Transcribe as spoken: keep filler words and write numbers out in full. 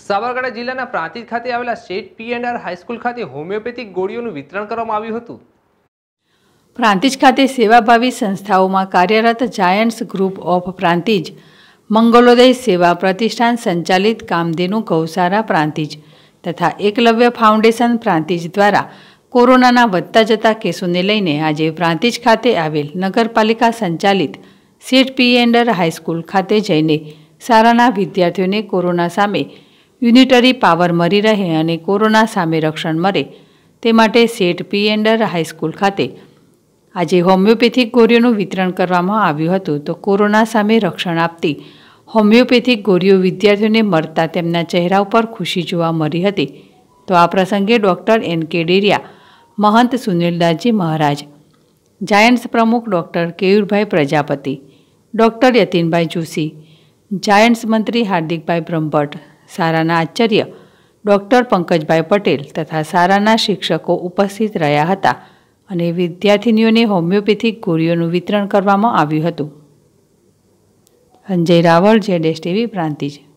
સાબરકાંઠા જિલ્લાના પ્રાંતિજ ખાતે આવેલા state P and R high school ખાતે હોમિયોપેથિક ગોળીઓનું વિતરણ કરવામાં આવ્યું હતું। પ્રાંતિજ ખાતે સેવાભાવી સંસ્થાઓમાં કાર્યરત Giants group of Prantij, Mangalodaya Seva Pratishthan સંચાલિત કામધેનુ ગૌશાળા પ્રાંતિજ તથા એકલવ્ય ફાઉન્ડેશન પ્રાંતિજ દ્વારા કોરોનાના વધતા જતા કેસોને લઈને આજે પ્રાંતિજ ખાતે આવેલ નગરપાલિકા સંચાલિત state P and R high school ખાતે જઈને શાળાના વિદ્યાર્થીઓને કોરોના સામે યુનિટરી પાવર મળી રહે અને કોરોના સામે રક્ષણ મળે તે માટે state P and R high school ખાતે આજે હોમિયોપેથિક ગોળીઓનું વિતરણ કરવામાં આવ્યું હતું। તો કોરોના સામે રક્ષણ આપતી હોમિયોપેથિક ગોળીઓ વિદ્યાર્થીઓને મળતા તેમના ચહેરા ઉપર ખુશી જોવા મળી હતી। તો આ પ્રસંગે doctor N K Deriya, Mahant Sunildasji Maharaj, Giants પ્રમુખ doctor Keyurbhai Prajapati, doctor Yatinbhai Joshi, Giants મંત્રી હાર્દિકભાઈ બ્રહ્મભટ્ટ, શાળાના આચાર્ય ડૉક્ટર પંકજભાઈ પટેલ તથા શાળાના શિક્ષકો ઉપસ્થિત રહ્યા હતા અને વિદ્યાર્થિનીઓને હોમિયોપેથિક ગોળીઓનું વિતરણ કરવામાં આવ્યું હતું। Sanjay Raval, Z S TV, Prantij.